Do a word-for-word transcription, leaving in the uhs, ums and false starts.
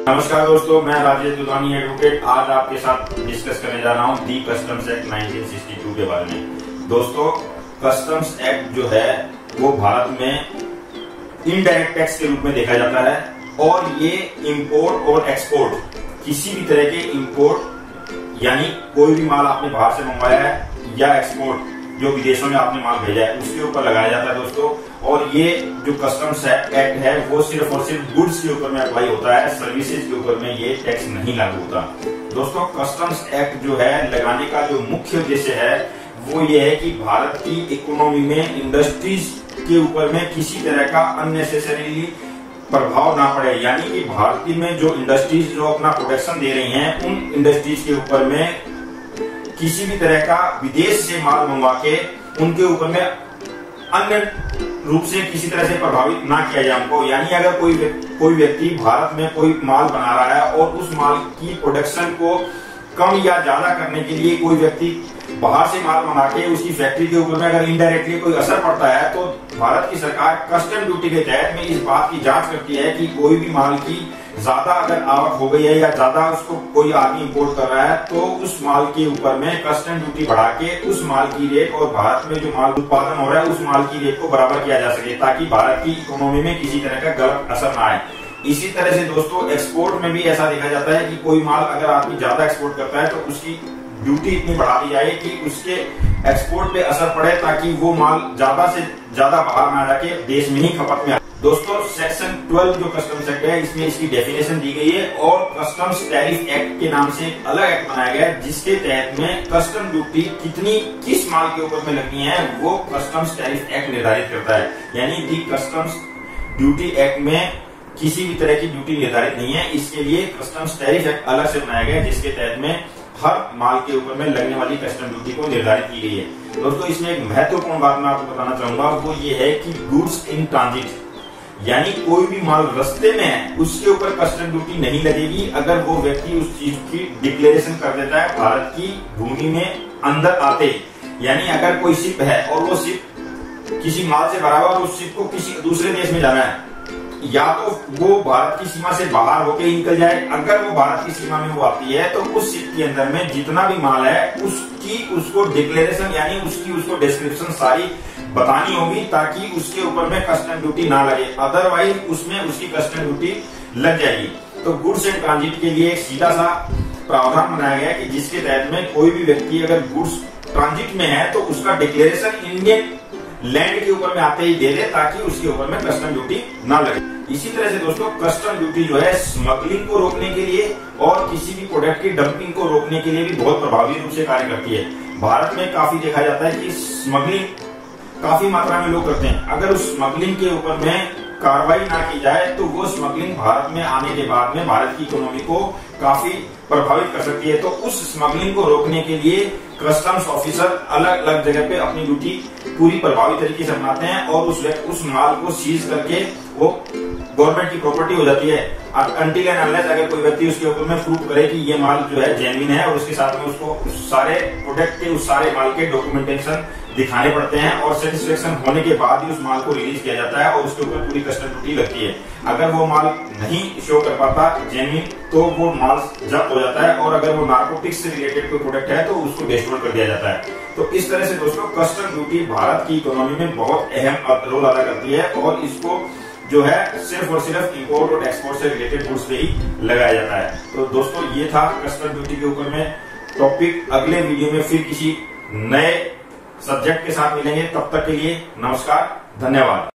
नमस्कार दोस्तों, मैं राजेश दुधानी एडवोकेट आज आपके साथ डिस्कस करने जा रहा हूं the customs act nineteen sixty two के बारे में। दोस्तों, कस्टम्स एक्ट जो है वो भारत में इनडायरेक्ट टैक्स के रूप में देखा जाता है और ये इंपोर्ट और एक्सपोर्ट किसी भी तरह के इंपोर्ट यानी कोई भी माल आपने बाहर से मंगवाया है या एक्सपोर्ट जो विदेशों में आपने माल भेजा है उसके ऊपर लगाया जाता है दोस्तों। और ये जो कस्टम्स एक्ट है वो सिर्फ और सिर्फ गुड्स के ऊपर में अप्लाई होता है, सर्विसेज के ऊपर में ये टैक्स नहीं लागू होता। दोस्तों, कस्टम्स एक्ट जो है लगाने का जो मुख्य उद्देश्य है वो ये है कि भारत की इकोनॉमी में इंडस्ट्रीज के ऊपर में किसी तरह का अननेसेसरीली प्रभाव ना पड़े, यानी कि भारतीय में जो इंडस्ट्रीज जो अपना प्रोडक्शन दे रही हैं उन इंडस्ट्रीज के ऊपर में किसी भी तरह का विदेश से माल मंगवा के उनके ऊपर में अन्य रूप से किसी तरह से प्रभावित ना किया जाए उनको। यानी अगर कोई कोई व्यक्ति भारत में कोई माल बना रहा है और उस माल की प्रोडक्शन को कम या ज्यादा करने के लिए कोई व्यक्ति बाहर से माल मंगा के उसकी फैक्ट्री के ऊपर में अगर इनडायरेक्टली कोई असर पड़ता है तो भारत की सरकार कस्टम ड्यूटी के तहत में इस बात की जांच करती है कि कोई भी माल की ज्यादा अगर आवक हो गई है या ज्यादा उसको कोई आदमी इंपोर्ट कर रहा है तो उस माल के ऊपर में कस्टम ड्यूटी बढ़ा के उस माल की रेट और भारत में जो माल उत्पादन हो रहा है उस माल की रेट को बराबर किया जा सके ताकि भारत की इकोनॉमी में किसी तरह का गलत असर ना आए। इसी तरह से दोस्तों, एक्सपोर्ट में भी ऐसा देखा जाता है कि कोई माल अगर आदमी ज्यादा एक्सपोर्ट करता है तो उसकी ड्यूटी इतनी बढ़ा दी जाए कि उसके एक्सपोर्ट पे असर पड़े ताकि वो माल ज्यादा से ज्यादा बाहर ना जाके देश में ही खपत में आए। दोस्तों, सेक्शन ट्वेल्व जो कस्टम्स एक्ट है इसमें इसकी डेफिनेशन दी गई है और कस्टम्स टैरिफ एक्ट के नाम से एक अलग एक्ट बनाया गया है जिसके तहत में कस्टम ड्यूटी कितनी किस माल के ऊपर में लगनी है वो कस्टम्स टैरिफ एक्ट निर्धारित करता है। यानी दी कस्टम्स ड्यूटी एक्ट में किसी भी तरह की ड्यूटी निर्धारित नहीं है, इसके लिए कस्टम्स टैरिफ एक्ट अलग से बनाया गया है जिसके तहत में हर माल के ऊपर में लगने वाली कस्टम ड्यूटी को निर्धारित की गई है। दोस्तों, इसमें एक महत्वपूर्ण बात मैं आपको बताना चाहूंगा वो ये है कि गुड्स इन ट्रांजिट यानी कोई भी माल रास्ते में है उसके ऊपर कस्टम ड्यूटी नहीं लगेगी अगर वो व्यक्ति उस चीज की डिक्लेरेशन कर देता है भारत की भूमि में अंदर आते। यानी अगर कोई शिप है और वो शिप किसी माल से भरा हुआ और उस शिप को किसी दूसरे देश में जाना है या तो वो भारत की सीमा से बाहर होके निकल जाए, अगर वो भारत की सीमा में वो आती है तो उस शिप के अंदर में जितना भी माल है उसकी उसको डिक्लेरेशन यानी उसकी उसको डिस्क्रिप्शन सारी बतानी होगी ताकि उसके ऊपर में कस्टम ड्यूटी ना लगे, अदरवाइज उसमें उसकी कस्टम ड्यूटी लग जाएगी। तो गुड्स एंड ट्रांजिट के लिए एक सीधा सा प्रावधान बनाया गया कि जिसके तहत में कोई भी व्यक्ति अगर गुड्स ट्रांजिट में है तो उसका डिक्लेरेशन इंडियन लैंड के ऊपर में आते ही दे दे ताकि उसके ऊपर में कस्टम ड्यूटी ना लगे। इसी तरह से दोस्तों, कस्टम ड्यूटी जो है स्मगलिंग को रोकने के लिए और किसी भी प्रोडक्ट की डंपिंग को रोकने के लिए भी बहुत प्रभावी रूप से कार्य करती है। भारत में काफी देखा जाता है कि स्मगलिंग काफी मात्रा में लोग करते हैं, अगर उस स्मगलिंग के ऊपर में कार्रवाई ना की जाए तो वो स्मगलिंग भारत में आने के बाद में भारत की इकोनॉमी को काफी प्रभावित कर सकती है। तो उस स्मगलिंग को रोकने के लिए कस्टम्स ऑफिसर अलग अलग जगह पे अपनी ड्यूटी पूरी प्रभावी तरीके से अपनाते हैं और उस उस माल को सीज करके वो गवर्नमेंट की प्रॉपर्टी हो जाती है। अनटिल एंड अनलेस अगर कोई व्यक्ति उसके ऊपर में प्रूव करे कि ये माल जो है जेन्युइन है और उसके साथ में उसको उस सारे प्रोडक्ट के उस सारे माल के डॉक्यूमेंटेशन दिखाने पड़ते हैं और सेटिस्फेक्शन होने के बाद ही उस माल को रिलीज किया जाता है और उसके ऊपर पूरी कस्टम ड्यूटी लगती है। अगर वो माल नहीं शो कर पाता जेन्युइन तो वो माल जब्त हो जाता है और अगर वो नार्कोटिक्स से रिलेटेड कोई प्रोडक्ट है तो उसको डिस्ट्रॉय कर दिया जाता है। तो इस तरह से दोस्तों, कस्टम ड्यूटी भारत की इकोनॉमी में बहुत अहम रोल अदा करती है और इसको जो है सिर्फ और सिर्फ इंपोर्ट और एक्सपोर्ट से रिलेटेड गुड्स पे ही लगाया जाता है। तो दोस्तों, ये था कस्टम ड्यूटी के ऊपर में टॉपिक। अगले वीडियो में फिर किसी नए सब्जेक्ट के साथ मिलेंगे, तब तक के लिए नमस्कार, धन्यवाद।